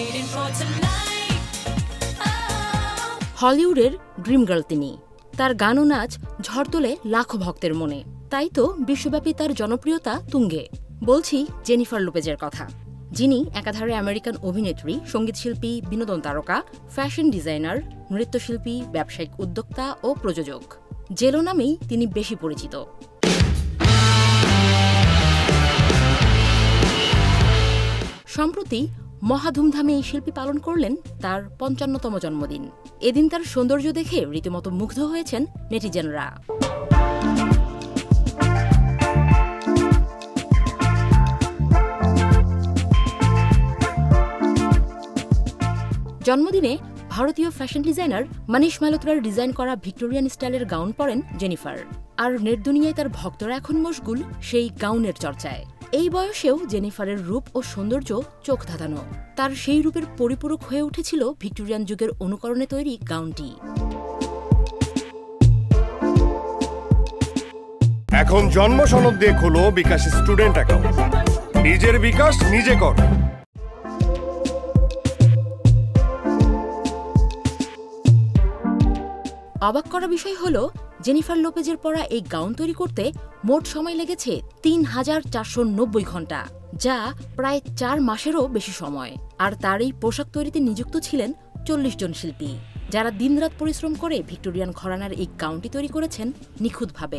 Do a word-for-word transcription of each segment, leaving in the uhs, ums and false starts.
হলিউডের dream girl তিনি। তার গান ও নাচ ঝড় তোলে লাখো ভক্তের মনে, তাই তো বিশ্বব্যাপী তার জনপ্রিয়তা তুঙ্গে। বলছি জেনিফার লোপেজের কথা, যিনি একাধারে আমেরিকান অভিনেত্রী, সঙ্গীতশিল্পী, বিনোদন তারকা, ফ্যাশন ডিজাইনার, নৃত্যশিল্পী, ব্যবসায়িক উদ্যোক্তা ও প্রযোজক। জেলো নামেই তিনি বেশি পরিচিত। সম্প্রতি মহা ধুমধামে এই শিল্পী পালন করলেন তার পঞ্চান্নতম জন্মদিন। এদিন তার সৌন্দর্য দেখে রীতিমতো মুগ্ধ হয়েছেন নেটিজেনরা। জন্মদিনে ভারতীয় ফ্যাশন ডিজাইনার মানিশ মালহোত্রার ডিজাইন করা ভিক্টোরিয়ান স্টাইলের গাউন পরেন জেনিফার। আর নেট দুনিয়ায় তার ভক্তরা এখন মশগুল সেই গাউনের চর্চায়। এই বয়সেও জেনিফারের রূপ ও সৌন্দর্য চোখ ধাঁধানো। তার সেই রূপের পরিপূরক হয়ে উঠেছিল ভিক্টোরিয়ান যুগের অনুকরণে তৈরি গাউনটি। এখন জন্ম সনদ দিয়ে খোলো বিকাশ স্টুডেন্ট অ্যাকাউন্ট। নিজের বিকাশ নিজে কর। অবাক করা বিষয় হলো, জেনিফার লোপেজের পরা এই গাউন তৈরি করতে মোট সময় লেগেছে তিন হাজার চারশো নব্বই ঘন্টা, যা প্রায় চার মাসেরও বেশি সময়। আর তার এই পোশাক তৈরিতে নিযুক্ত ছিলেন চল্লিশ জন শিল্পী, যারা দিনরাত পরিশ্রম করে ভিক্টোরিয়ান ঘরানার এই গাউনটি তৈরি করেছেন নিখুঁতভাবে।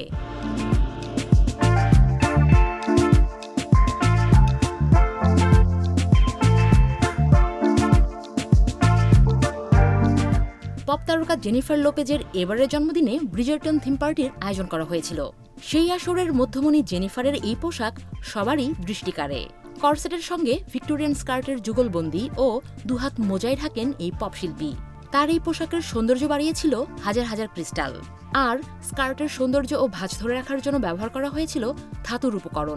পপ তারকা জেনিফার লোপেজের এবারের জন্মদিনে ব্রিজারটন থিম পার্টির আয়োজন করা হয়েছিল। সেই আসরের মধ্যমণি জেনিফারের এই পোশাক সবারই দৃষ্টি কাড়ে। করসেটের সঙ্গে ভিক্টোরিয়ান স্কার্টের যুগলবন্দি ও দুহাত মোজায় ঢাকেন এই পপ শিল্পী। তার এই পোশাকের সৌন্দর্য বাড়িয়েছিল হাজার হাজার ক্রিস্টাল, আর স্কার্টের সৌন্দর্য ও ভাঁজ ধরে রাখার জন্য ব্যবহার করা হয়েছিল ধাতুর উপকরণ।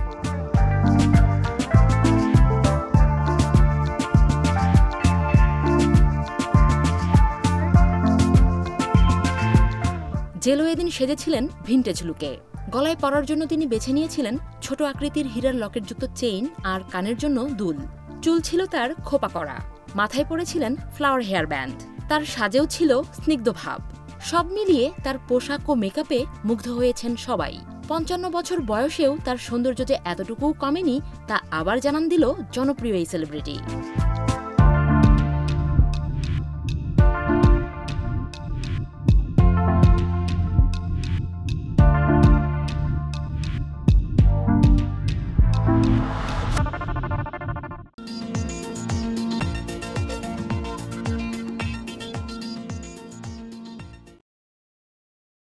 জেলো এদিন সেজেছিলেন ভিনটেজ লুকে। গলায় পরার জন্য তিনি বেছে নিয়েছিলেন ছোট আকৃতির হীরার লকেটযুক্ত চেইন আর কানের জন্য দুল। চুল ছিল তার খোপা করা, মাথায় পরেছিলেন ফ্লাওয়ার হেয়ার ব্যান্ড। তার সাজেও ছিল স্নিগ্ধ ভাব। সব মিলিয়ে তার পোশাক ও মেকআপে মুগ্ধ হয়েছেন সবাই। পঞ্চান্ন বছর বয়সেও তার সৌন্দর্য যে এতটুকুও কমেনি তা আবার জানান দিল জনপ্রিয় এই সেলিব্রিটি।